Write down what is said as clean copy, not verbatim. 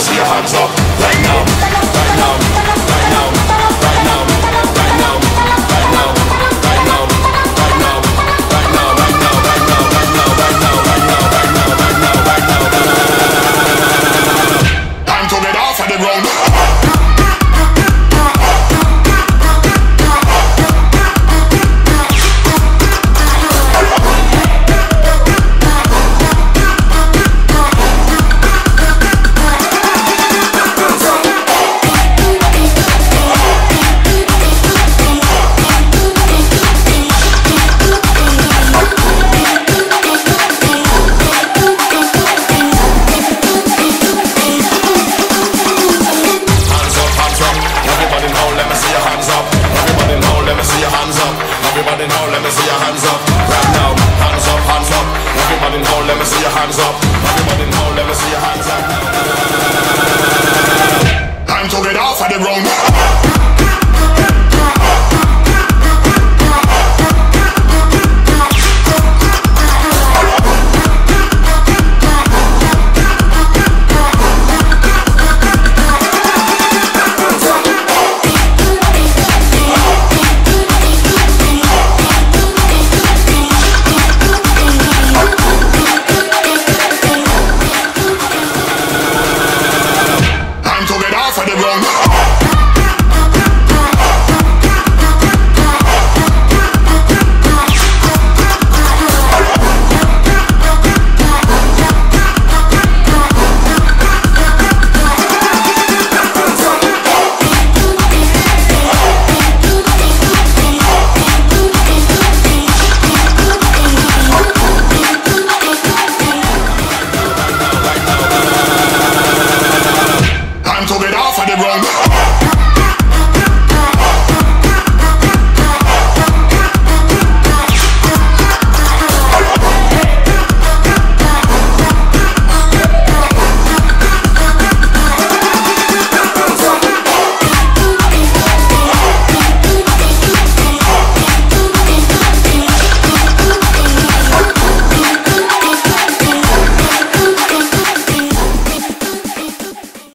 see your hands up right now, right now, right now, right now, right now, right now, right now, right now, right now, right now, right now, right now, right now, right now, right now, right now, right now, right now. Time to get off of the ground. Everybody now, let me see your hands up. Right now, hands up, hands up. Everybody now, let me see your hands up. Everybody now, let me see your hands up. Time to get off of the ground. For the ground. Time to get off of the ground.